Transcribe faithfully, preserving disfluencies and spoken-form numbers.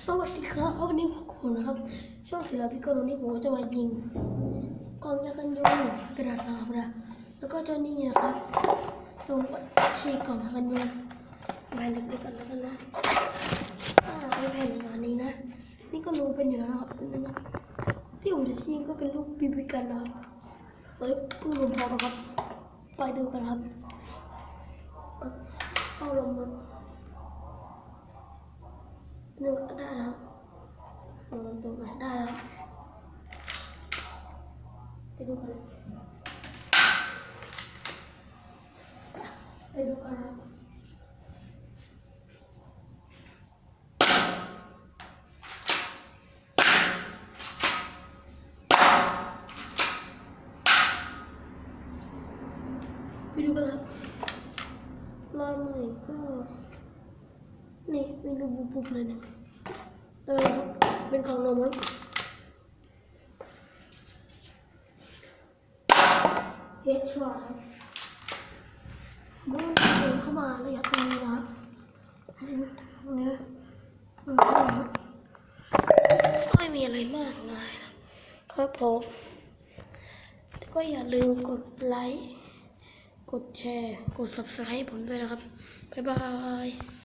สวัสดีครับวันนี้ผมนะครับช่วงศิลปิกรวันนี้ผมจะมายิงกองยากันยุงกระดาษนะครับนะแล้วก็เจ้านี่นะครับลงฉีกกล่องยากันยุงแผ่นเล็กๆกันแล้วกันนะเป็นแผ่นประมาณนี้นะนี่ก็รู้เป็นอยู่แล้วนะครับที่ผมจะชี้ก็เป็นลูกบีบีกันนะครับเฮ้ยตู้ลมพอครับไปดูกันครับเข้าลมมันหนึ่งได้แล้วลงตัวมาได้แล้วไปดูกันไปดูกันครับไปดูกันครับรอยมือก็นี่มีรูบุบๆเลยนะเออครับเป็นของนมครับเฮดช็อตครับมันเดินเข้ามาระยะตรงนี้นะตรงนี้ไม่มีอะไรมากมายครับผมก็อย่าลืมกดไลค์กดแชร์กด ซับสไครบ์ ผมด้วยนะครับบ๊ายบาย